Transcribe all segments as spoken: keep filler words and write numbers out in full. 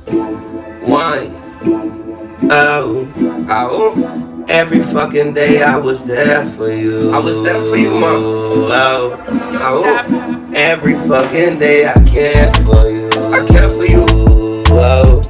Wine. Oh, oh. Every fucking day I was there for you. I was there for you, mom. Oh, oh. Every fucking day I cared for you. I cared for you. Oh.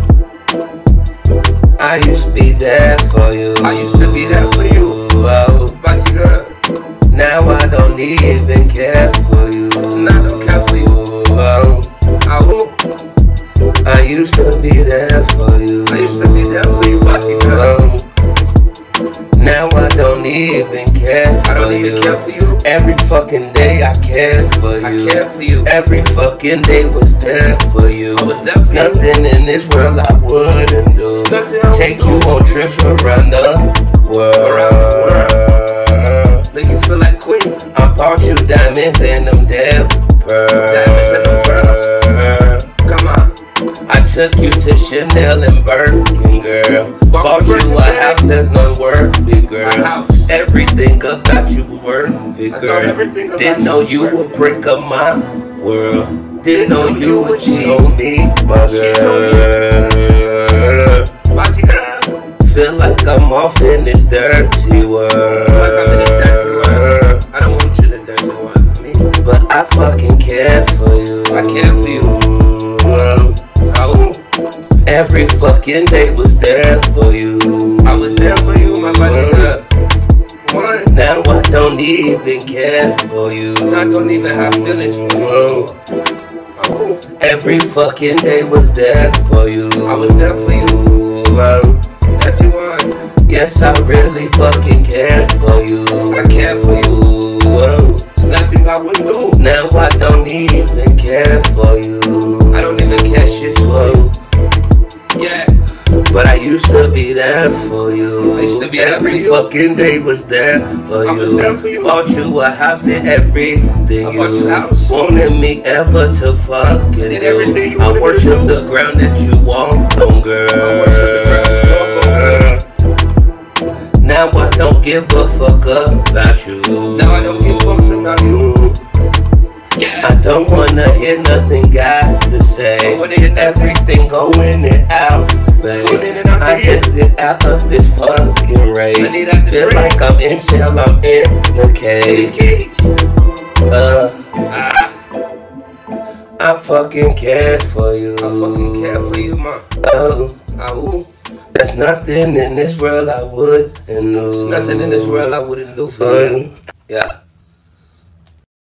I used to be there for you. I used to be there for you. Oh, but you girl. Now I don't even care for you. Now I don't care for you. Oh, oh. I used to be there for you. I used to be there for you, but you girl. Now I don't even care for you. I don't even you. care for you. Every fucking day I cared for you. I cared for you. Every fucking day was there for you. I was there for Nothing you. Nothing in this world I wouldn't do. Take you on trips around the world. Around the world. Make you feel like queen. I bought you diamonds and them damn pearls. Diamonds and them pearls. Come on. I took you to Chanel and Birkin, girl. Bought you a house that's not worth it, girl. Everything about you was worth it, girl. Didn't know you would break up my world. Didn't know you would cheat on me, my girl. Feel like I'm off in this dirty world. I don't want you to dirty one for me, but I fucking care for you. I care for you. Oh. Every fucking day was there for you. I was there for you, my body girl. One. Now I don't even care for you. I don't even have feelings for you. Oh. Every fucking day was there for you. I was there for you. Oh. That you want. Yes, I really fucking care for you. I care for you. Oh. Nothing I wouldn't do. Now I don't even care for you. I don't even care shit for you. Yeah, but I used to be there for you. I used to be Every there for you. fucking day was there for I you. Was there for you. Bought you a house, did everything. I bought you a house. Wanted me ever to fucking did everything you I worship the ground that you walked on, girl. I worship the ground you walked on, girl. Now I don't give a fuck about you. Now I don't give fucks about you. Yeah. I don't wanna hear nothing got to say. I wanna hear everything go in and out, babe. And out I just get out of this fucking rage. I need out this Feel rage. like I'm in jail, I'm in the cage. cage. Uh, ah. I fucking care for you. I fucking care for you, ma. Oh, oh. There's nothing in this world I wouldn't do. There's nothing in this world I wouldn't do for you. Yeah.